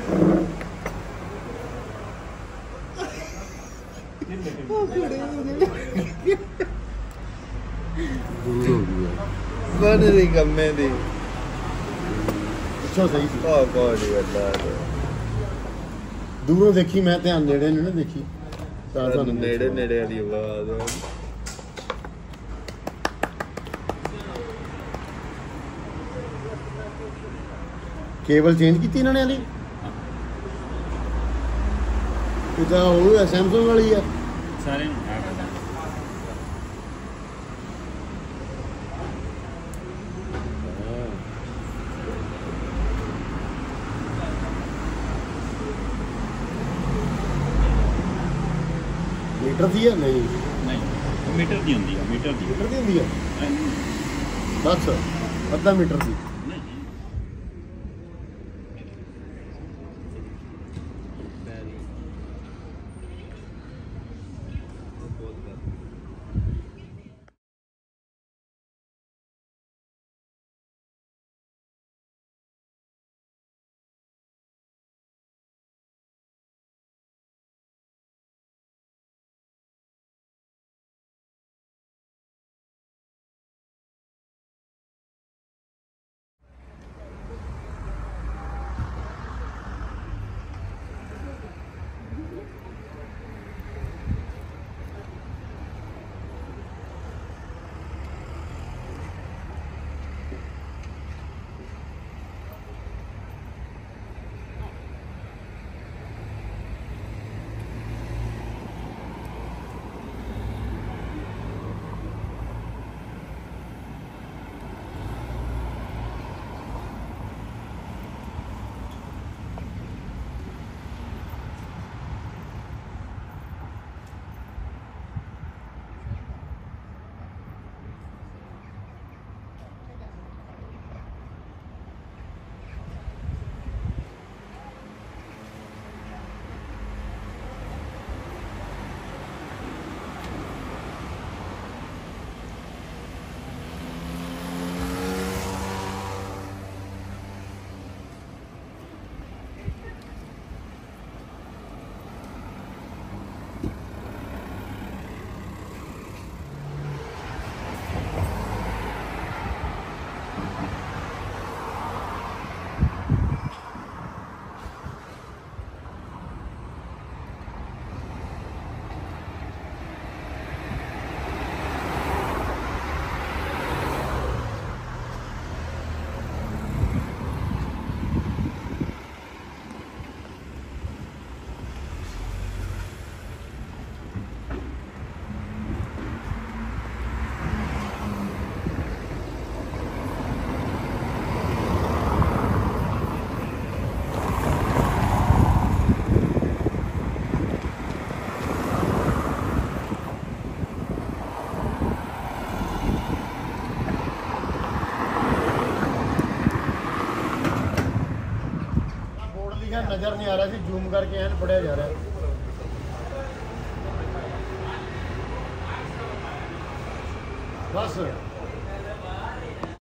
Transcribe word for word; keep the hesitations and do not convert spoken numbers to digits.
बन दी कम्मे दी पिछों सही सी आ कौन गल्ला दूरों देखी मैं ध्यान नेड़े नहीं ना देखी नेड़े नेड़े वाली आवाज केबल चेंज की इन्होंने वाली सैमसंग वाली है सारे मीटर दी है नहीं नहीं मीटर दी होंगी मीटर दी मीटर दी होंगी है बस अद्धा मीटर दी नजर नहीं आ रहा सी जूम करके एन पढ़िया जा रहा है बस